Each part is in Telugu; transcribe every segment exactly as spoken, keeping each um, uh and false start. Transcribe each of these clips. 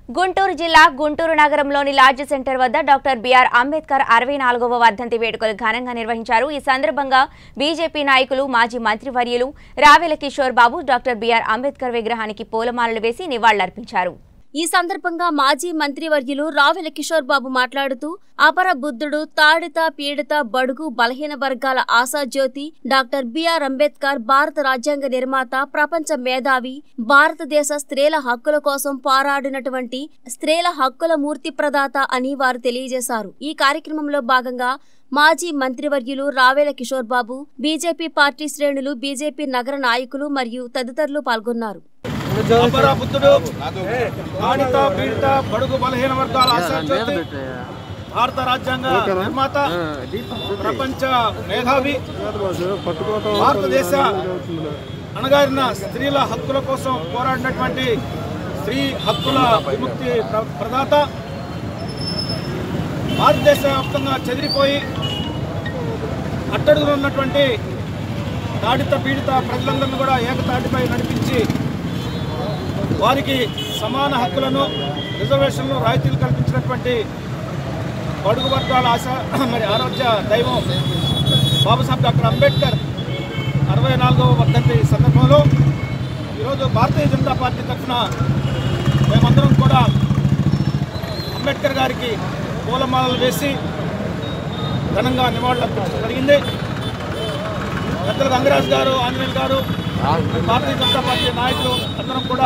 గుంటూరు జిల్లా గుంటూరు నగరంలోని లాడ్జ్ సెంటర్ వద్ద డాక్టర్ బిఆర్ అంబేద్కర్ అరవై నాలుగవ వర్ధంతి వేడుకలు ఘనంగా నిర్వహించారు। ఈ సందర్భంగా బీజేపీ నాయకులు మాజీ మంత్రివర్యులు రావెల కిషోర్ బాబు డాక్టర్ బిఆర్ అంబేద్కర్ విగ్రహానికి పూలమాలలు వేసి నివాళులర్పించారు। ఈ సందర్భంగా మాజీ మంత్రివర్యులు రావెల కిషోర్ బాబు మాట్లాడుతూ అపర బుద్ధుడు, తాడిత పీడిత బడుగు బలహీన వర్గాల ఆశాజ్యోతి డాక్టర్ బిఆర్ అంబేద్కర్ భారత రాజ్యాంగ నిర్మాత, ప్రపంచ మేధావి, భారతదేశ స్త్రీల హక్కుల కోసం పోరాడినటువంటి స్త్రీల హక్కుల మూర్తి ప్రదాత అని వారు తెలియజేశారు। ఈ కార్యక్రమంలో భాగంగా మాజీ మంత్రివర్యులు రావెల కిషోర్ బాబు, బీజేపీ పార్టీ శ్రేణులు, బీజేపీ నగర నాయకులు మరియు తదితరులు పాల్గొన్నారు। అపర బుద్ధుడు, తాడిత పీడిత బడుగు బలహీన వర్గాల ఆశాజ్యోతి, భారత రాజ్యాంగ నిర్మాత, ప్రపంచ మేధావి, భారతదేశ అణగారిన స్త్రీల హక్కుల కోసం పోరాడినటువంటి స్త్రీ హక్కుల విముక్తి ప్రదాత, భారతదేశ వ్యాప్తంగా చెదిరిపోయి అట్టడుగున ఉన్నటువంటి తాడిత పీడిత ప్రజలందరినీ కూడా ఏకతాటిపై నడిపించి వారికి సమాన హక్కులను, రిజర్వేషన్లు, రాయితీలు కల్పించినటువంటి బడుగు వర్గాల ఆశ మరి ఆరోగ్య దైవం బాబాసాహెబ్ డాక్టర్ అంబేద్కర్ అరవై నాలుగవ వర్ధంతి సందర్భంలో ఈరోజు భారతీయ జనతా పార్టీ తరఫున మేమందరం కూడా అంబేద్కర్ గారికి పూలమాలలు వేసి ఘనంగా నివాళులు అర్పించడం జరిగింది। పెద్దలు గంగరాజు గారు, ఆంజనేయులు గారు, భారతీయ జనతా పార్టీ నాయకులు అందరం కూడా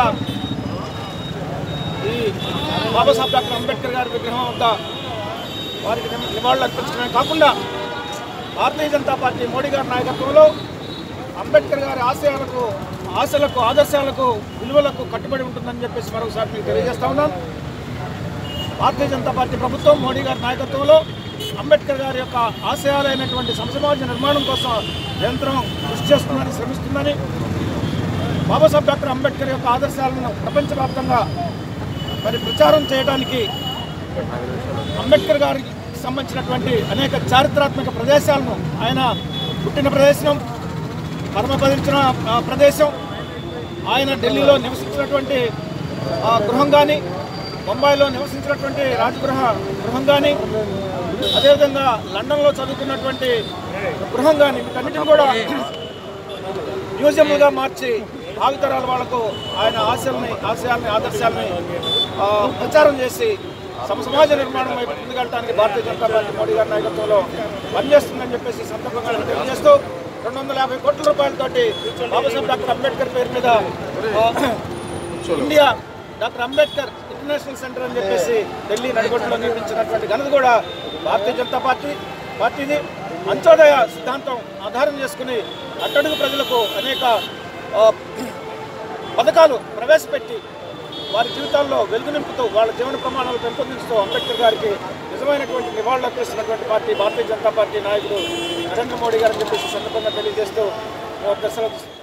ఈ బాబాసాహెబ్ డాక్టర్ అంబేద్కర్ గారి విగ్రహం వద్ద వారికి నివాళులు అర్పించడమే కాకుండా భారతీయ జనతా పార్టీ మోడీ గారి నాయకత్వంలో అంబేద్కర్ గారి ఆశయాలకు, ఆశలకు, ఆదర్శాలకు, విలువలకు కట్టుబడి ఉంటుందని చెప్పేసి మరొకసారి మీకు తెలియజేస్తా ఉన్నాను। భారతీయ జనతా పార్టీ ప్రభుత్వం మోడీ గారి నాయకత్వంలో అంబేద్కర్ గారి యొక్క ఆశయాలైనటువంటి సమసమాజ నిర్మాణం కోసం నిరంతరం కృషి చేస్తుందని, శ్రమిస్తుందని, బాబాసాహెబ్ డాక్టర్ అంబేద్కర్ యొక్క ఆదర్శాలను ప్రపంచవ్యాప్తంగా మరి ప్రచారం చేయడానికి అంబేద్కర్ గారికి సంబంధించినటువంటి అనేక చారిత్రాత్మక ప్రదేశాలను, ఆయన పుట్టిన ప్రదేశం, పరమపదించిన ప్రదేశం, ఆయన ఢిల్లీలో నివసించినటువంటి గృహం కానీ, ముంబైలో నివసించినటువంటి రాజగృహ గృహం కానీ, అదేవిధంగా లండన్లో చదువుకున్నటువంటి గృహం కానీ, వీటన్నిటిని కూడా మ్యూజియంలుగా మార్చి భావితరాల వాళ్లకు ఆయన ఆశయాలని ఆశయాలని ఆదర్శాలని ప్రచారం చేసి సమసమాజ నిర్మాణం వైపు ముందుకెళ్ళడానికి భారతీయ జనతా పార్టీ మోడీ గారి నాయకత్వంలో పనిచేస్తుందని చెప్పేసి సందర్భంగా తెలియజేస్తూ రెండు వందల యాభై కోట్ల రూపాయలతోటి బాబాసాహెబ్ డాక్టర్ అంబేద్కర్ పేరు మీద India doctor Ambedkar international centre అని చెప్పేసి ఢిల్లీ నడిగొడ్డలో నిర్మించినటువంటి ఘనత కూడా భారతీయ జనతా పార్టీ పార్టీది। అంత్యోదయ సిద్ధాంతం ఆధారం చేసుకుని అట్టడుగు ప్రజలకు అనేక పథకాలు ప్రవేశపెట్టి వారి జీవితాల్లో వెలుగు నింపుతూ వాళ్ళ జీవన ప్రమాణాలు పెంపొందిస్తూ అంబేద్కర్ గారికి నిజమైనటువంటి నివాళులు అర్పిస్తున్నటువంటి పార్టీ భారతీయ జనతా పార్టీ నాయకుడు నరేంద్ర మోడీ గారని చెప్పేసి సందర్భంగా తెలియజేస్తూ దశలో